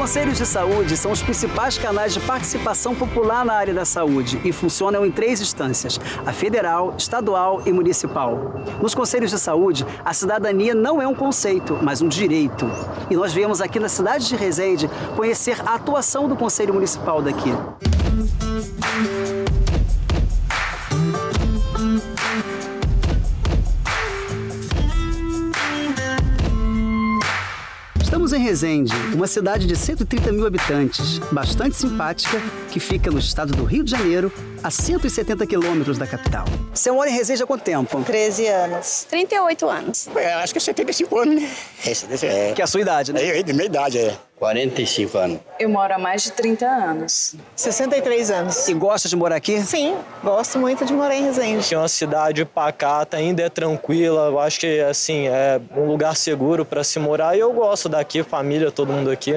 conselhos de saúde são os principais canais de participação popular na área da saúde e funcionam em 3 instâncias: a federal, estadual e municipal. Nos conselhos de saúde, a cidadania não é um conceito, mas um direito. E nós viemos aqui na cidade de Resende conhecer a atuação do Conselho Municipal daqui. Estamos em Resende, uma cidade de 130 mil habitantes, bastante simpática, que fica no estado do Rio de Janeiro, a 170 quilômetros da capital. Você mora em Resende há quanto tempo? 13 anos. 38 anos. Acho que é 75 anos, né? Que é a sua idade, né? É minha idade, é. 45 anos. Eu moro há mais de 30 anos. 63 anos. E gosta de morar aqui? Sim, gosto muito de morar em Resende. É uma cidade pacata, ainda é tranquila. Eu acho que, assim, é um lugar seguro para se morar. E eu gosto daqui, família, todo mundo aqui.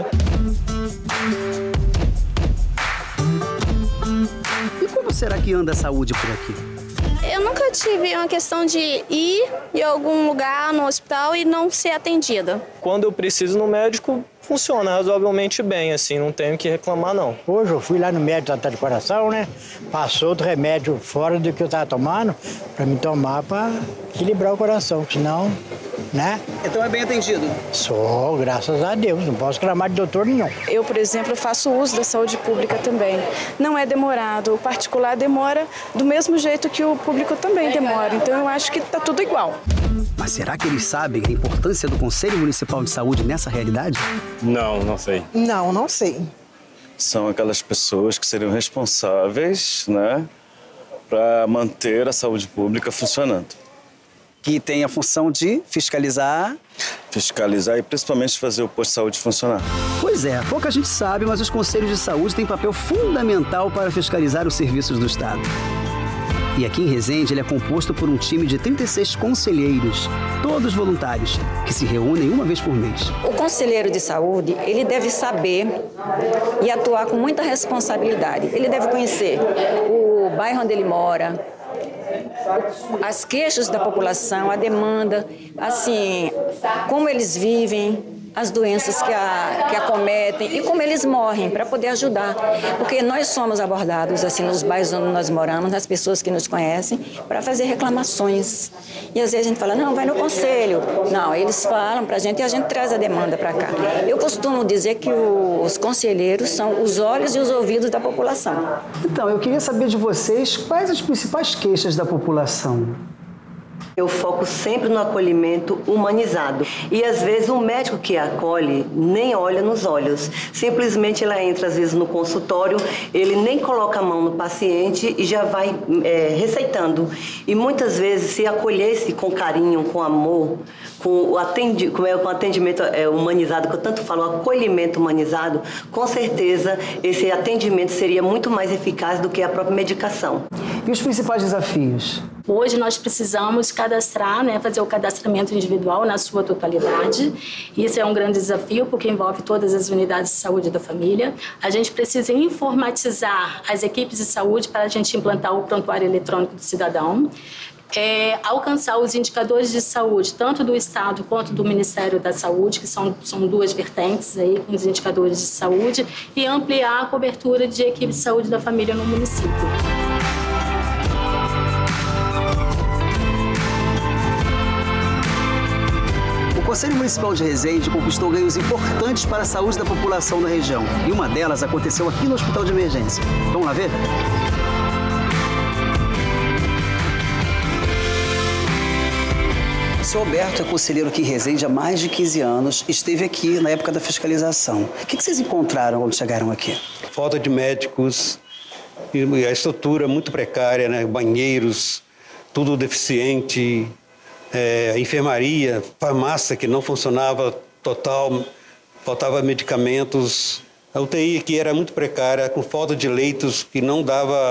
E como será que anda a saúde por aqui? Eu nunca tive uma questão de ir em algum lugar no hospital e não ser atendida. Quando eu preciso no médico, funciona razoavelmente bem, assim, não tenho que reclamar, não. Hoje eu fui lá no médico tratar de coração, né? Passou outro remédio fora do que eu estava tomando para me tomar para equilibrar o coração, senão, né? Então é bem atendido? Só, graças a Deus, não posso reclamar de doutor nenhum. Eu, por exemplo, faço uso da saúde pública também. Não é demorado. O particular demora do mesmo jeito que o público também demora. Então eu acho que está tudo igual. Mas será que eles sabem a importância do Conselho Municipal de Saúde nessa realidade? Não sei. Não sei. São aquelas pessoas que seriam responsáveis, né, para manter a saúde pública funcionando. Que tem a função de fiscalizar... Fiscalizar e principalmente fazer o posto de saúde funcionar. Pois é, pouca gente sabe, mas os conselhos de saúde têm papel fundamental para fiscalizar os serviços do Estado. E aqui em Resende ele é composto por um time de 36 conselheiros, todos voluntários, que se reúnem uma vez por mês. O conselheiro de saúde, ele deve saber e atuar com muita responsabilidade. Ele deve conhecer o bairro onde ele mora, as queixas da população, a demanda, assim, como eles vivem, as doenças que acometem e como eles morrem, para poder ajudar. Porque nós somos abordados, assim, nos bairros onde nós moramos, nas pessoas que nos conhecem, para fazer reclamações. E às vezes a gente fala, não, vai no conselho. Não, eles falam para a gente e a gente traz a demanda para cá. Eu costumo dizer que os conselheiros são os olhos e os ouvidos da população. Então, eu queria saber de vocês quais as principais queixas da população. Eu foco sempre no acolhimento humanizado. E, às vezes, o médico que acolhe nem olha nos olhos. Simplesmente, ela entra, às vezes, no consultório, ele nem coloca a mão no paciente e já vai receitando. E, muitas vezes, se acolhesse com carinho, com amor, com o atendimento humanizado, que eu tanto falo, o acolhimento humanizado, com certeza, esse atendimento seria muito mais eficaz do que a própria medicação. E os principais desafios? Hoje nós precisamos cadastrar, fazer o cadastramento individual na sua totalidade. Isso é um grande desafio porque envolve todas as unidades de saúde da família. A gente precisa informatizar as equipes de saúde para a gente implantar o prontuário eletrônico do cidadão. Alcançar os indicadores de saúde, tanto do Estado quanto do Ministério da Saúde, que são 2 vertentes aí, com os indicadores de saúde, e ampliar a cobertura de equipe de saúde da família no município. O Conselho Municipal de Resende conquistou ganhos importantes para a saúde da população da região. E uma delas aconteceu aqui no Hospital de Emergência. Vamos lá ver? O senhor Alberto é conselheiro aqui em Resende há mais de 15 anos. Esteve aqui na época da fiscalização. O que vocês encontraram quando chegaram aqui? Falta de médicos, e a estrutura muito precária, né? Banheiros, tudo deficiente. Enfermaria, farmácia que não funcionava total, faltava medicamentos. A UTI aqui era muito precária, com falta de leitos que não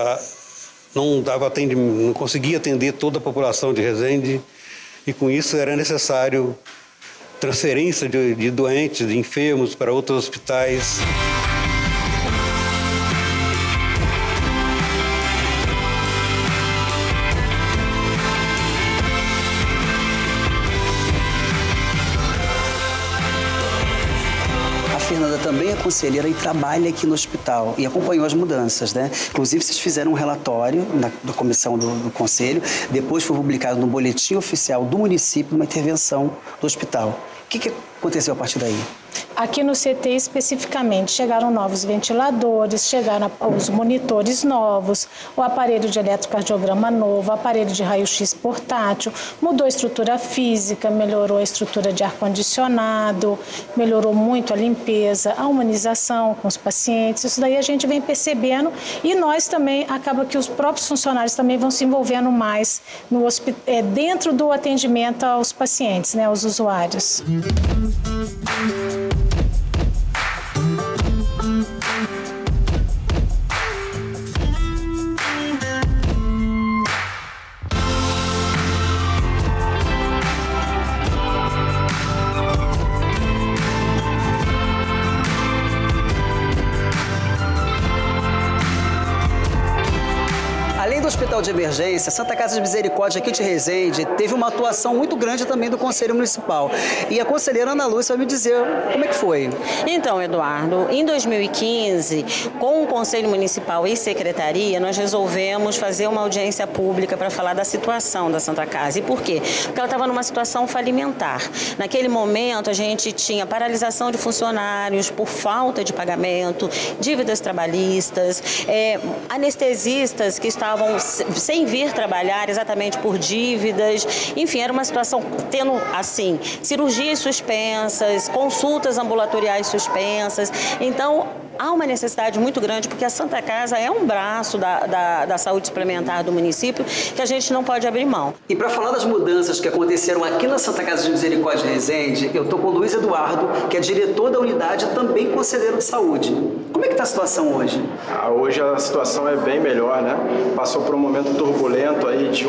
conseguia atender toda a população de Resende. E com isso era necessário transferência de doentes, de enfermos para outros hospitais. deputada também é conselheira e trabalha aqui no hospital e acompanhou as mudanças, né? Inclusive, vocês fizeram um relatório da comissão do conselho, depois foi publicado no boletim oficial do município uma intervenção do hospital. O que aconteceu a partir daí? Aqui no CT especificamente, chegaram novos ventiladores, chegaram os monitores novos, o aparelho de eletrocardiograma novo, o aparelho de raio-x portátil, mudou a estrutura física, melhorou a estrutura de ar-condicionado, melhorou muito a limpeza, a humanização com os pacientes. Isso daí a gente vem percebendo e nós também, acaba que os próprios funcionários também vão se envolvendo mais dentro do atendimento aos pacientes, né, aos usuários. Além do Hospital de Emergência, Santa Casa de Misericórdia aqui de Resende teve uma atuação muito grande também do Conselho Municipal. E a conselheira Ana Lúcia vai me dizer como é que foi. Então, Eduardo, em 2015, com o Conselho Municipal e Secretaria, nós resolvemos fazer uma audiência pública para falar da situação da Santa Casa. E por quê? Porque ela estava numa situação falimentar. Naquele momento, a gente tinha paralisação de funcionários por falta de pagamento, dívidas trabalhistas, anestesistas que estavam sem vir trabalhar exatamente por dívidas. Enfim, era uma situação tendo, assim, cirurgias suspensas, consultas ambulatoriais suspensas. Então, há uma necessidade muito grande, porque a Santa Casa é um braço da saúde suplementar do município que a gente não pode abrir mão. E para falar das mudanças que aconteceram aqui na Santa Casa de Misericórdia de Resende, eu estou com o Luiz Eduardo, que é diretor da unidade e também conselheiro de saúde. Como é que está a situação hoje? Hoje a situação é bem melhor, né? Passou por um momento turbulento aí de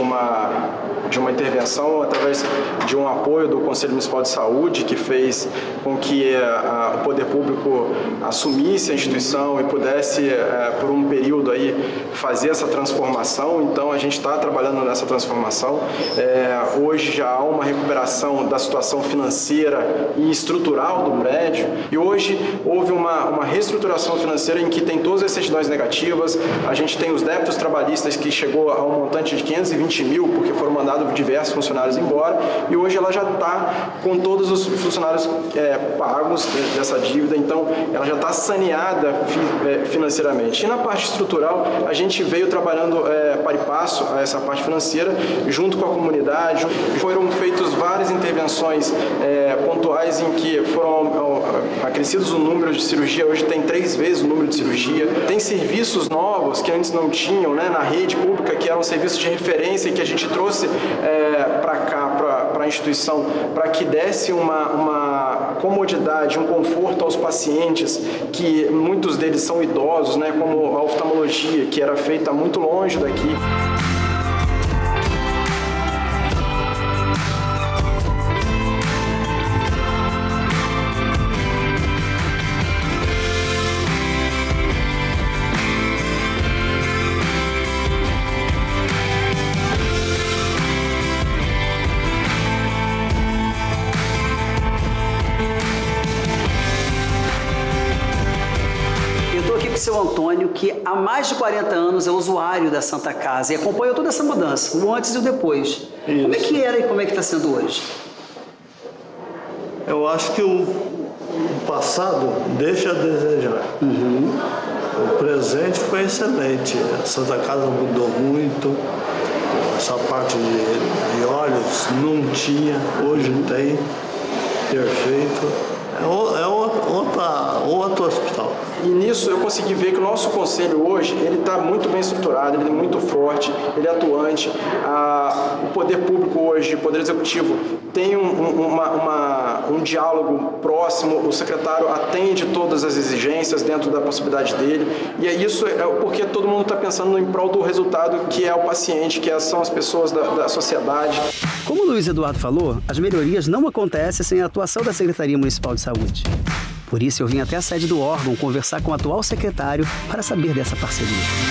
uma intervenção através de um apoio do Conselho Municipal de Saúde, que fez com que o poder público assumisse a instituição e pudesse, por um período aí, fazer essa transformação. Então, a gente está trabalhando nessa transformação. Hoje já há uma recuperação da situação financeira e estrutural do prédio. E hoje houve uma reestruturação financeira em que tem todas as certidões negativas. A gente tem os débitos trabalhistas que chegou a um montante de 520 mil, porque foram mandados diversos funcionários embora, e hoje ela já está com todos os funcionários pagos dessa dívida, então ela já está saneada financeiramente. E na parte estrutural, a gente veio trabalhando para e passo a essa parte financeira, junto com a comunidade. Foram feitas várias intervenções pontuais em que foram acrescidos o número de cirurgia, hoje tem 3 vezes o número de cirurgia. Tem serviços novos que antes não tinham, né, na rede pública, que eram serviços de referência e que a gente trouxe para cá, para a instituição, para que desse uma comodidade, um conforto aos pacientes, que muitos deles são idosos, né, como a oftalmologia, que era feita muito longe daqui. Seu Antônio, que há mais de 40 anos é usuário da Santa Casa e acompanhou toda essa mudança, o antes e o depois. Isso. Como é que era e como é que está sendo hoje? Eu acho que o passado deixa a desejar. O presente foi excelente. A Santa Casa mudou muito. Essa parte de olhos não tinha, hoje tem. Perfeito. É outro hospital. E nisso eu consegui ver que o nosso conselho hoje, ele está muito bem estruturado, ele é muito forte, ele é atuante. O poder público hoje, o poder executivo, tem um diálogo próximo, o secretário atende todas as exigências dentro da possibilidade dele. E isso é porque todo mundo está pensando em prol do resultado, que é o paciente, que são as pessoas da sociedade. Como o Luiz Eduardo falou, as melhorias não acontecem sem a atuação da Secretaria Municipal de Saúde. Por isso, eu vim até a sede do órgão conversar com o atual secretário para saber dessa parceria.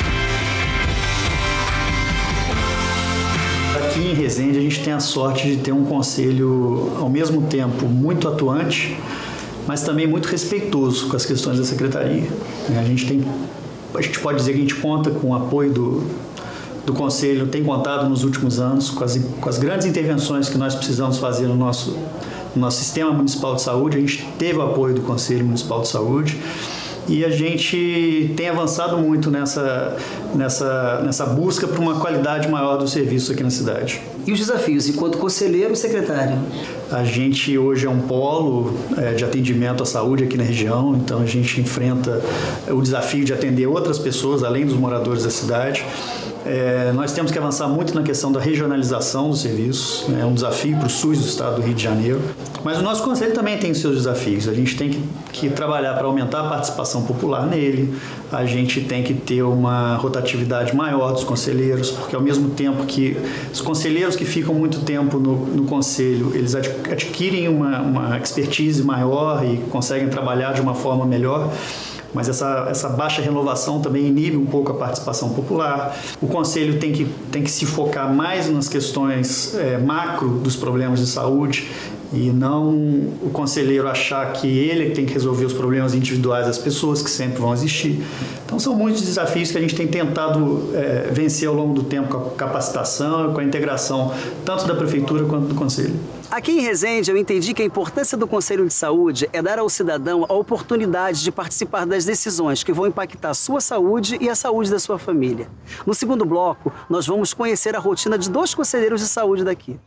Aqui em Resende, a gente tem a sorte de ter um conselho, ao mesmo tempo, muito atuante, mas também muito respeitoso com as questões da secretaria. A gente pode dizer que a gente conta com o apoio do Conselho, tem contado nos últimos anos com as grandes intervenções que nós precisamos fazer no nosso sistema municipal de saúde. A gente teve o apoio do Conselho Municipal de Saúde e a gente tem avançado muito nessa busca por uma qualidade maior do serviço aqui na cidade. E os desafios enquanto conselheiro e secretário? A gente hoje é um polo de atendimento à saúde aqui na região, então a gente enfrenta o desafio de atender outras pessoas além dos moradores da cidade. Nós temos que avançar muito na questão da regionalização dos serviços, é um desafio para o SUS do estado do Rio de Janeiro, mas o nosso conselho também tem os seus desafios. A gente tem que trabalhar para aumentar a participação popular nele, a gente tem que ter uma rotatividade maior dos conselheiros, porque ao mesmo tempo que os conselheiros que ficam muito tempo no conselho, eles adquirem uma expertise maior e conseguem trabalhar de uma forma melhor, mas essa baixa renovação também inibe um pouco a participação popular. O Conselho tem que se focar mais nas questões macro dos problemas de saúde e não o conselheiro achar que ele tem que resolver os problemas individuais das pessoas, que sempre vão existir. Então são muitos desafios que a gente tem tentado vencer ao longo do tempo com a capacitação, com a integração tanto da Prefeitura quanto do Conselho. Aqui em Resende, eu entendi que a importância do Conselho de Saúde é dar ao cidadão a oportunidade de participar das decisões que vão impactar a sua saúde e a saúde da sua família. No segundo bloco, nós vamos conhecer a rotina de 2 conselheiros de saúde daqui.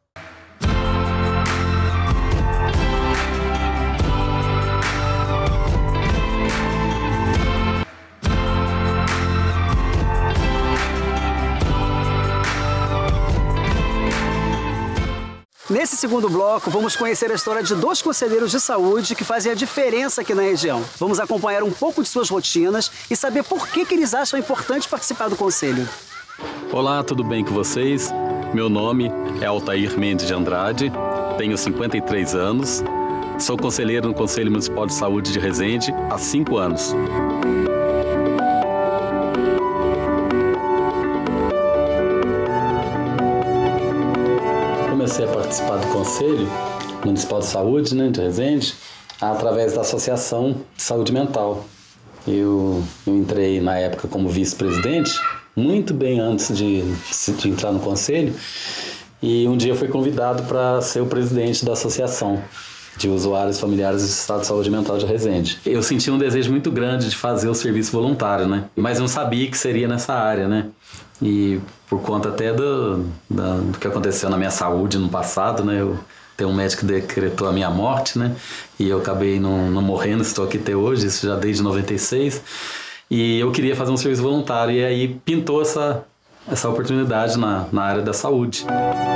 Nesse segundo bloco, vamos conhecer a história de 2 conselheiros de saúde que fazem a diferença aqui na região. Vamos acompanhar um pouco de suas rotinas e saber por que eles acham importante participar do conselho. Olá, tudo bem com vocês? Meu nome é Altair Mendes de Andrade, tenho 53 anos, sou conselheiro no Conselho Municipal de Saúde de Resende há 5 anos. Comecei a participar do Conselho Municipal de Saúde, de Resende, através da Associação de Saúde Mental. Eu entrei na época como vice-presidente, muito bem antes de entrar no Conselho, e um dia eu fui convidado para ser o presidente da Associação de Usuários Familiares do Estado de Saúde Mental de Resende. Eu senti um desejo muito grande de fazer o serviço voluntário, mas não sabia que seria nessa área, E por conta até do que aconteceu na minha saúde no passado, eu tenho um médico que decretou a minha morte, E eu acabei não morrendo, estou aqui até hoje, isso já desde 96. E eu queria fazer um serviço voluntário e aí pintou essa oportunidade na área da saúde.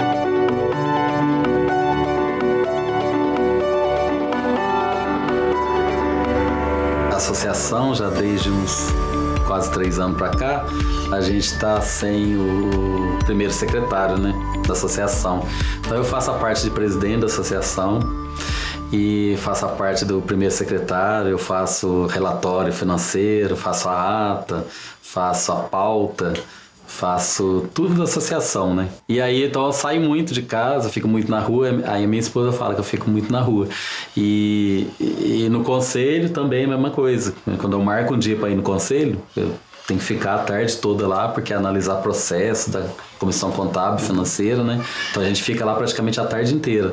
A associação, já desde uns quase 3 anos para cá, a gente está sem o primeiro secretário, da associação. Então eu faço a parte de presidente da associação e faço a parte do primeiro secretário, eu faço relatório financeiro, faço a ata, faço a pauta, faço tudo da associação, E aí, então, eu saio muito de casa, fico muito na rua, aí a minha esposa fala que eu fico muito na rua. E no conselho também a mesma coisa. Quando eu marco um dia para ir no conselho, eu tenho que ficar a tarde toda lá, porque é analisar processo da comissão contábil financeira, Então a gente fica lá praticamente a tarde inteira.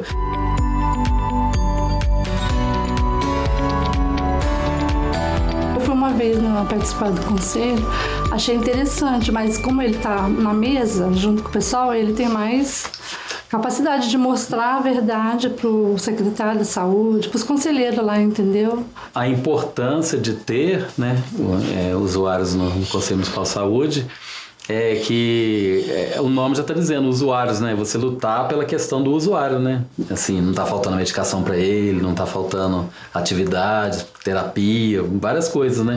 Uma vez participar do conselho, achei interessante, mas como ele está na mesa, junto com o pessoal, ele tem mais capacidade de mostrar a verdade para o secretário de saúde, para os conselheiros lá, entendeu? A importância de ter usuários no Conselho Municipal de Saúde é que o nome já está dizendo, usuários, Você lutar pela questão do usuário, Assim, não está faltando medicação para ele, não está faltando atividades, terapia, várias coisas,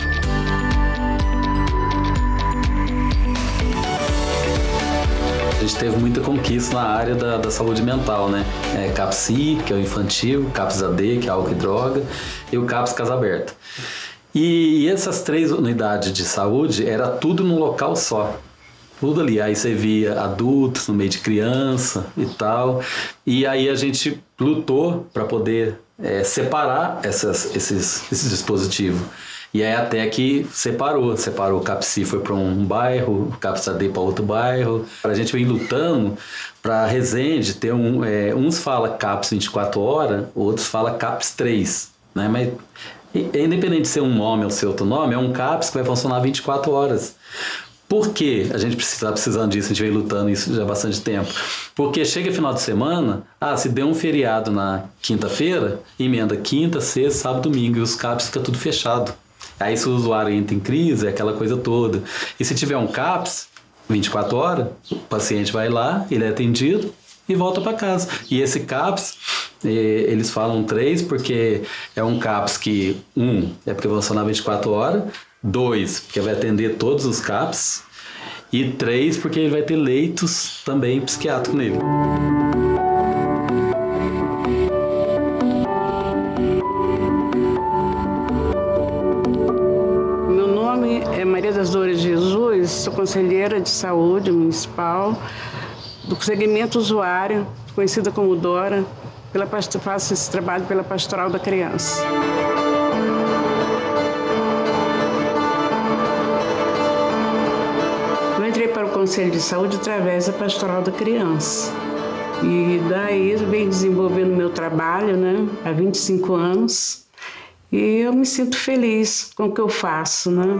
A gente teve muita conquista na área da saúde mental, CAPS-I, que é o infantil, CAPS-AD, que é álcool e droga, e o CAPS Casa Aberta. E essas 3 unidades de saúde era tudo num local só. tudo ali. Aí você via adultos no meio de criança e tal. E aí a gente lutou para poder separar esses dispositivos. E aí até que separou o CAPS-C foi para um bairro, o CAPS-AD para outro bairro. A gente vem lutando para Resende ter uns fala CAPS 24 horas, outros fala CAPS 3, né? Mas independente de ser um nome ou ser outro nome, é um CAPS que vai funcionar 24 horas. Por que a gente está precisando disso? A gente vem lutando isso já há bastante tempo. Porque chega final de semana, se deu um feriado na quinta-feira, emenda quinta, sexta, sábado, domingo, e os CAPS ficam tudo fechado. Aí se o usuário entra em crise, aquela coisa toda. E se tiver um CAPS, 24 horas, o paciente vai lá, ele é atendido e volta para casa. E esse CAPS, eles falam 3 porque é um CAPS que, é porque vai funcionar 24 horas, 2, porque vai atender todos os CAPS, e 3, porque ele vai ter leitos também psiquiátricos nele. Maria das Dores Jesus, sou conselheira de saúde municipal do segmento usuário, conhecida como Dora, faço esse trabalho pela Pastoral da Criança. Eu entrei para o Conselho de Saúde através da Pastoral da Criança. E daí eu venho desenvolvendo meu trabalho, né, há 25 anos. E eu me sinto feliz com o que eu faço, né?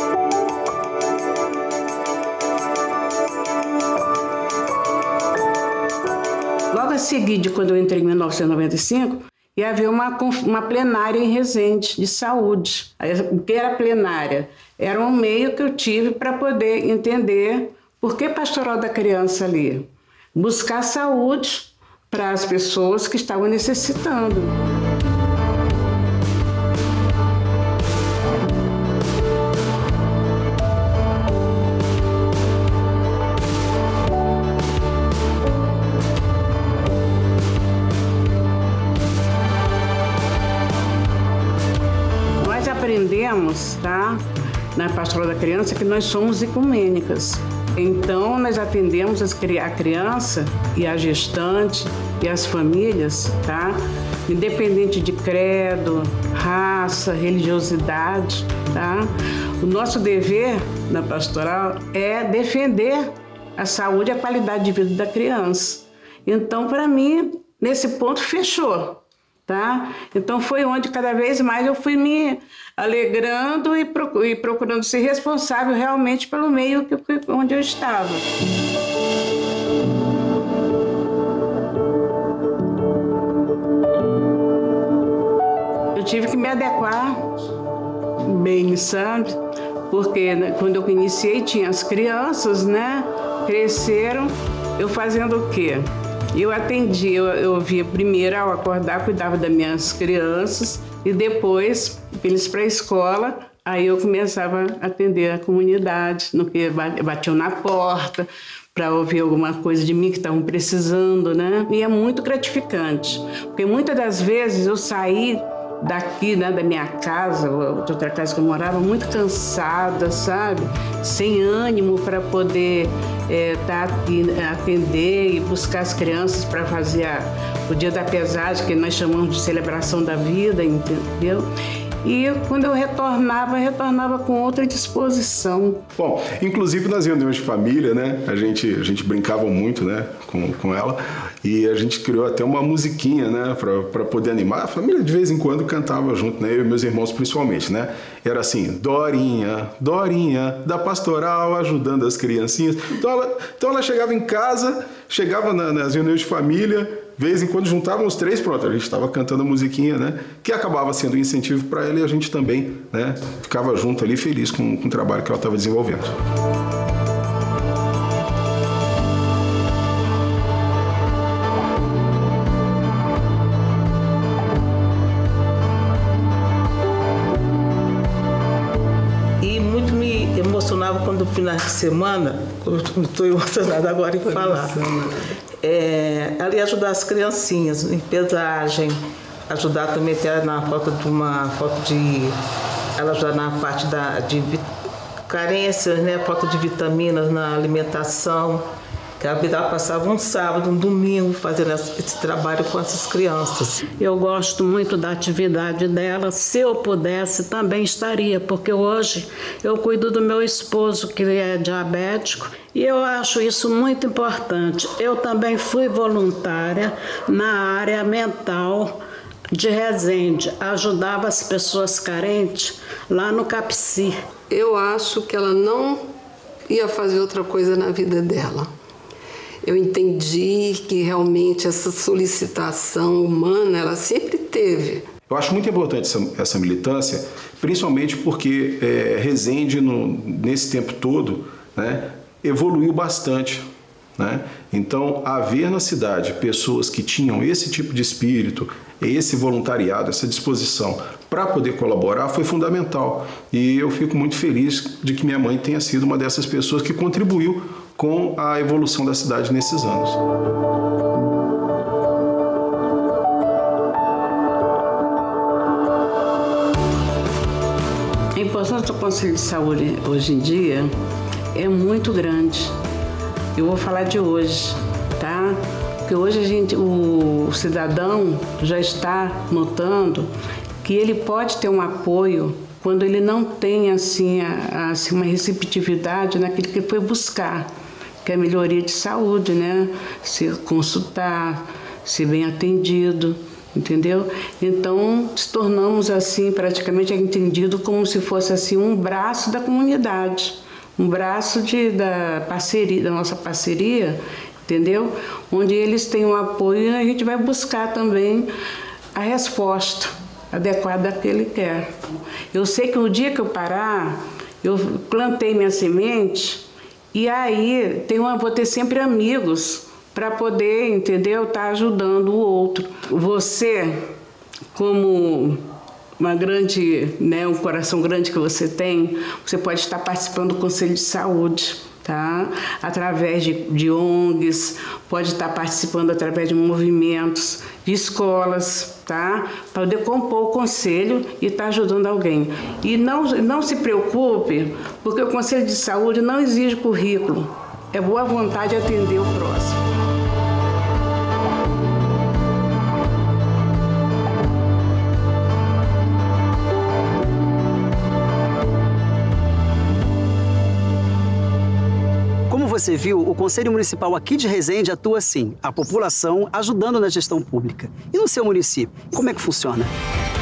Logo a seguir de quando eu entrei em 1995, ia haver uma plenária em Resende de saúde. O que era plenária? Era um meio que eu tive para poder entender por que Pastoral da Criança ali. Buscar saúde para as pessoas que estavam necessitando. Aprendemos, tá, na Pastoral da Criança, que nós somos ecumênicas. Então, nós atendemos a criança e a gestante e as famílias, tá, independente de credo, raça, religiosidade, tá. O nosso dever na pastoral é defender a saúde e a qualidade de vida da criança. Então, para mim, nesse ponto, fechou. Tá? Então foi onde cada vez mais eu fui me alegrando e procurando ser responsável realmente pelo meio onde eu estava. Eu tive que me adequar bem, sabe? Porque quando eu iniciei tinha as crianças, né? Cresceram, eu fazendo o quê? Eu atendi, eu via primeiro ao acordar, cuidava das minhas crianças e depois, eles para a escola, aí eu começava a atender a comunidade, no que batiam na porta para ouvir alguma coisa de mim que estavam precisando, né? E é muito gratificante, porque muitas das vezes eu saí daqui, né, da minha casa, de outra casa que eu morava, muito cansada, sabe? Sem ânimo para poder atender e buscar as crianças para fazer o dia da pesagem, que nós chamamos de celebração da vida, entendeu? E quando eu retornava com outra disposição. Bom, inclusive nas reuniões de família, né, a gente brincava muito, né, com ela, e a gente criou até uma musiquinha, né, para poder animar. A família de vez em quando cantava junto, né, eu e meus irmãos principalmente, né. Era assim, Dorinha, Dorinha, da pastoral, ajudando as criancinhas. Então ela chegava em casa, chegava nas reuniões de família, de vez em quando juntavam os três, pronto, a gente estava cantando a musiquinha, né? Que acabava sendo um incentivo para ela e a gente também, né? Ficava junto ali, feliz com o trabalho que ela estava desenvolvendo. E muito me emocionava quando no final de semana, eu estou emocionada agora em falar. Ela ia ajudar as criancinhas em pesagem, ajudar também até na falta de ela ajudar na parte de carências, né? Falta de vitaminas na alimentação. Que a vida passava um sábado, um domingo, fazendo esse trabalho com essas crianças. Eu gosto muito da atividade dela. Se eu pudesse, também estaria, porque hoje eu cuido do meu esposo, que é diabético, e eu acho isso muito importante. Eu também fui voluntária na área mental de Resende, ajudava as pessoas carentes lá no CAPSI. Eu acho que ela não ia fazer outra coisa na vida dela. Eu entendi que realmente essa solicitação humana, ela sempre teve. Eu acho muito importante essa militância, principalmente porque Resende, nesse tempo todo, né, evoluiu bastante. Né? Então, haver na cidade pessoas que tinham esse tipo de espírito, esse voluntariado, essa disposição para poder colaborar foi fundamental. E eu fico muito feliz de que minha mãe tenha sido uma dessas pessoas que contribuiu com a evolução da cidade nesses anos. A importância do Conselho de Saúde hoje em dia é muito grande. Eu vou falar de hoje, tá? Porque hoje o cidadão já está notando que ele pode ter um apoio quando ele não tem assim uma receptividade naquilo que ele foi buscar, que é a melhoria de saúde, né? Se consultar, ser bem atendido, entendeu? Então, se tornamos assim praticamente entendido como se fosse assim um braço da comunidade, um braço da parceria, da nossa parceria, entendeu? Onde eles têm um apoio e a gente vai buscar também a resposta adequada que ele quer. Eu sei que no dia que eu parar, eu plantei minha semente e aí vou ter sempre amigos para poder, entendeu, estar ajudando o outro. Você, como um coração grande que você tem, você pode estar participando do Conselho de Saúde, tá? Através de ONGs, pode estar participando através de movimentos, de escolas, tá? Para poder compor o conselho e estar ajudando alguém. E não se preocupe, porque o Conselho de Saúde não exige currículo, é boa vontade de atender o próximo. Você viu, o Conselho Municipal aqui de Resende atua assim, a população ajudando na gestão pública. E no seu município, como é que funciona?